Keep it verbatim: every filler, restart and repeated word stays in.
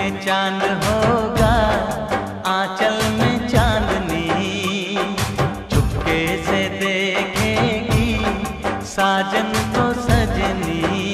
में चांद होगा, आंचल में चांदनी, चुपके से देखेगी साजन को सजनी।